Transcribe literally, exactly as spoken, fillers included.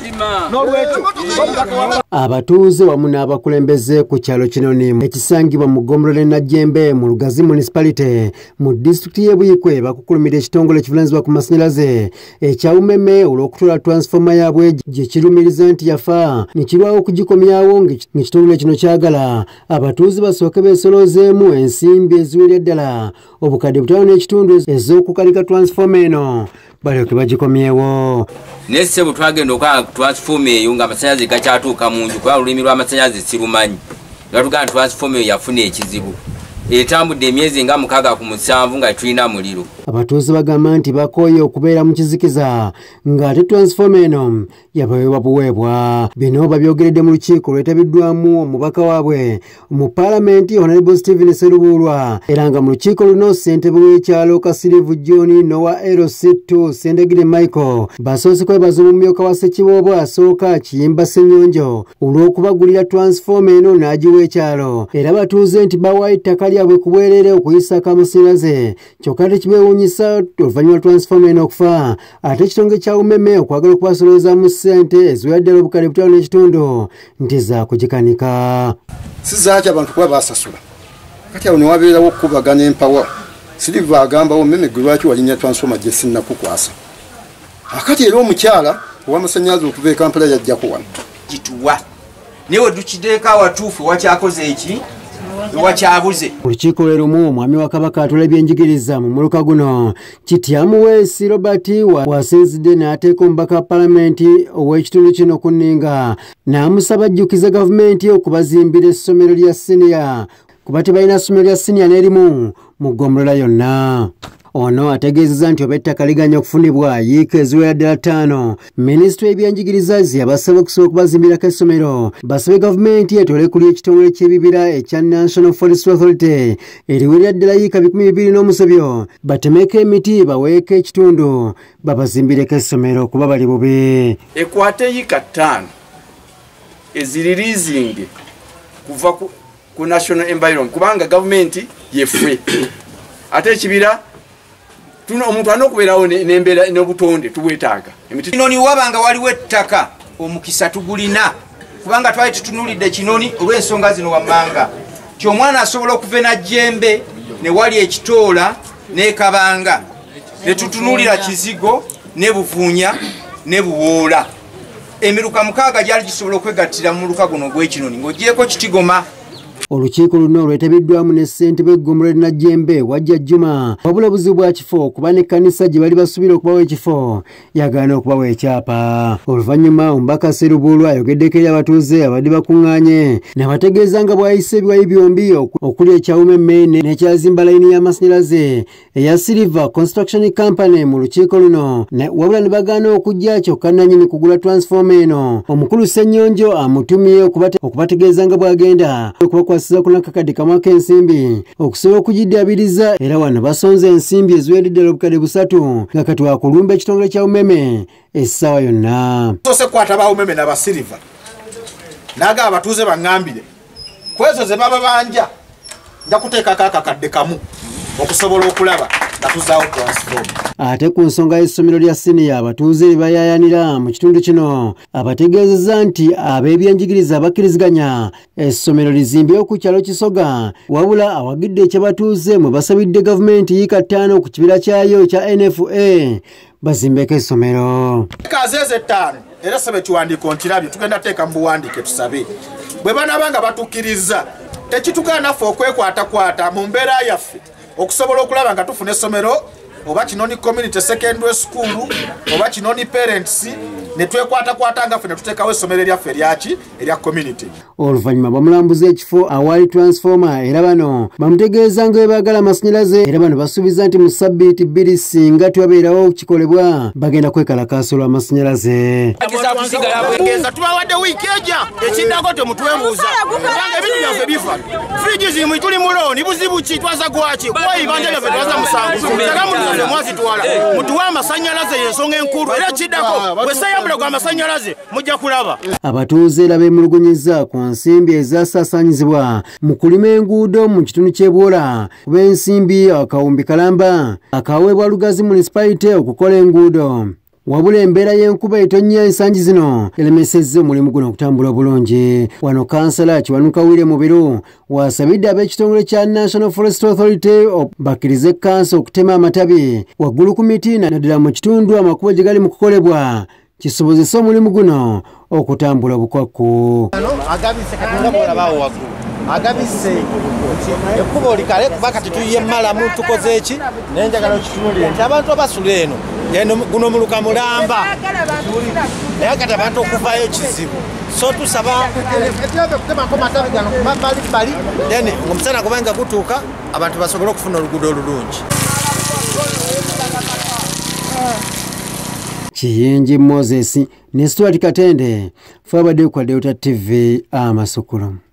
abatuuze wamu n'abakulembeze ku kyalo Kinoni ekisangibwa mu Ggombolola Najjembe mu Lugazi municipality mu disitulikiti y'e Buyikwe bakukulumira ekitongole ekivunaanyizibwa ku masannyalaze ekya Umeme olw'okutoola transfoma yaabwe gye kirumiriza nti yafa ne kirwawo okugikomyawo ng'ekitongole kino kyagala abatuuze basooke beesoloozeemu ensimbi eziwerera ddala obukadde butaano n'ekitundu ez'okukalika transfoma eno balyoke bagikomyewo. Nese butwagenda okwa transform eyo nga amasannyalaze gakyatuuka mu nju kuba olulimi lw'amasannyalaze sirumanyi gatugamba transform eyo yafuna ekizibu etambudde emyezi nga mukaaga ku musanvu nga tulina muliro. Abatuuze bagamba nti bakooye okubeera mu kizikiza ng'ate transfoma eno yabaweebwa buweebwa. Bino babyogeredde mu lukiiko lwetabiddwamu omubaka waabwe mu paalamenti Honorable Stephen Sserubuulwa era nga mu lukiiko luno ssentebe w'ekyalo Kasirivu John Noah L C two Sendegire Michael basoose kwebaza omumyuka wa Ssekiboobo asooka Kiyimba Ssenyonjo olw'okubagulira transfoma eno n'agiwa ekyalo era batuuze nti bawaayo ettaka lyabwe ku bwereere okuyisako amasannyalaze kyokka tekibeewuunyisa oluvannyuma transfoma eno okufa ate ekitongole kya Umeme okwagala okubasoloozamu ssente eziwera ddala obukadde butaano n'ekitundu nti za kugikanika. Si zaaki abantu kuba baasasula kati awo ne wabeerawo okukubagana empawa Silver agambawo Umeme gwe lwaki walinnya transfoma gye sinnakukwasa akati era omukyala ow'amasannyalaze okuva e Kampala yajjako wano gituwa newe dukideeka watuufu wakyakoze eki wakyabuze. Olukiiko lwe lumu omwami wa Kabaka atwala ebyenjigiriza mu muluka guno Kityamu Weesi Robert wasinzidde n'ateeka omubaka wa paalamenti ow'ekitundu kino ku nninga n'amusaba ajjukiza gavumenti okubazimbira essomero lya siniya kuba tebalina ssomero lya siniya n'erimu mu Ggombolola yonna. Ono ategeezezza nti oba ettaka liganya okufunibwa yiika eziwera ddala ttaano minisitule y'ebyenjigiriza yabasaba okusobola okubazimbirako essomero basabe gavumenti etole kuli ekitongole ky'ebibira ekya National Forestry Authority eriwerera ddala yiika bikumi bibiri n'omusobyo batemeko emiti baweeko ekitundu babazimbireko essomero kuba bali bubi. Ekwate yiika ttaano eziririizinge kuva ku, ku National Environment kubanga gavumenti yeffe ate ekibira tuno omuntu alina okubeerawo n'embeera n'obutonde tubwetaaga. Kinoni wabanga waliwo ettaka omukisa tugulina kubanga twali tutunulidde Kinoni olw'ensonga zino wammanga ti omwana asobola okuva e Najjembe ne wali ekitoola ne Kabanga ne tutunulira Kizigo ne Buvuunya ne Buwoola emiruka mukaaga gyali gisobola okwegattira mu muluka guno gw'Ekinoni ng'ogyeko Kitigoma. Olukiiko luno lwetabiddwamu ne ssentebe w'Eggombolola Najjembe Wajja Juma wabula buzibu bwa kifo kuba n'ekkanisa gye bali basuubira okubawa ekifo yagaana okubawa ekyapa. Oluvannyuma omubaka Sserubuulwa ayogeddeko eri abatuuze abadde bakuŋŋaanye n'abategeeza nga bw'ayisa ebiwayi byombi okuli ekya Umeme n'ekyazimba layini y'amasannyalaze eya Silver Construction Company mu lukiiko luno wabula ne bagaana okujja kyokka nannyini kugula transfoma eno. Omukulu Ssenyonjo amutumye okubategeeza nga bw'agenda okubakwasiza ku nakakadde kamu ak'ensimbi okusobola okugiddaabiriza era wano basonze ensimbi eziwera ddala obukadde busatu nga kati wakulumba ekitongole kya Umeme essaawa yonna. Sose kwata ba Umeme n'aba Silver naga abatuuze baŋŋambire kwezo ze baba banja nja kuteekako akakadde kamu okusobola okulaba nga tuzaawo transform. Ate ku nsonga y'essomero lya siniya abatuuze bayaayanira mu kitundu kino abategeezezza nti ab'ebyenjigiriza bakkiriziganya essomero lizimbyewo ku kyalo Kisoga wabula awagidde ekyabatuuze mwe basabidde gavumenti yiika ttaano ku kibira kyayo kya N F A bazimbeko essomero. Kazeeze ttaano era sabe kiwandiiko nkirabye tugenda teeka mu buwandiike tusabe bwe banaabanga batukkiriza tekitugaana naffe okwekwatakwata mu mbeera yaffe okusobola okulaba nga tufuna essomero oba Kinoni Community Secondary School oba Kinoni Parents ne twekwatakwata nga ffe ne tuteekawo essomero eryaffe eryaki erya community. Oluvannyuma bamulambuza ekifo awali transfoma era bano bamutegeeza nga bwe baagala amasannyalaze era bano basuubiza nti mu ssabbiiti bbiri singa tewabeerawo kikolebwa bagenda kwekalakaasa olw'amasannyalaze. Tubawadde wiiki ejja ekiddako temutwebuuza kubanga ebintu byaffe bifa friji zimu tuli mu looni buzibu ki twaza gwaki kwayibanja byaffe twaza musanvu sagamutuze mwazitwala mutuwe amasannyalaze y'ensonga enkulu era kiddako bwesayambula kwa amasannyalaze mujja kulaba. Abatuuze era beemulugunyizza ku nsimbi ezasaasaanyizibwa mu kulima enguudo mu kitundu ky'e Bwola kuba ensimbi akawumbi kalamba akaweebwa Lugazi municipality okukola enguudo. wabula embeera y'enkuba etonnya ensangi zino eremesezza omulimu guno okutambula bulungi. Wano kansala Kiwanuka William Mubiru wasabidde ab'ekitongole kya National Forest Authority bakkirize kansa okutema amatabi waggulu ku miti naddala mu kitundu amakubo gye gali mu kukolebwa kisobozesa omulimu guno okutambula bukwakku. Agabise katonda bwolabaawo waggulu agabise ekkubo likale kuba kati tuyiye mmalamu tukoze eki nenjagala okitunulire nti abantu abasula eno guno muluka mulamba naye kati abantu okuvayo ekizibu so tusaba kutemako matabi gano kumabalibbali then omusana kubanga gutuuka abantu basobole okufuna oluguudo olulungi. Kiyingi Moses ne Stuart Katende, Fabade kwa Delta T V Amasukulu.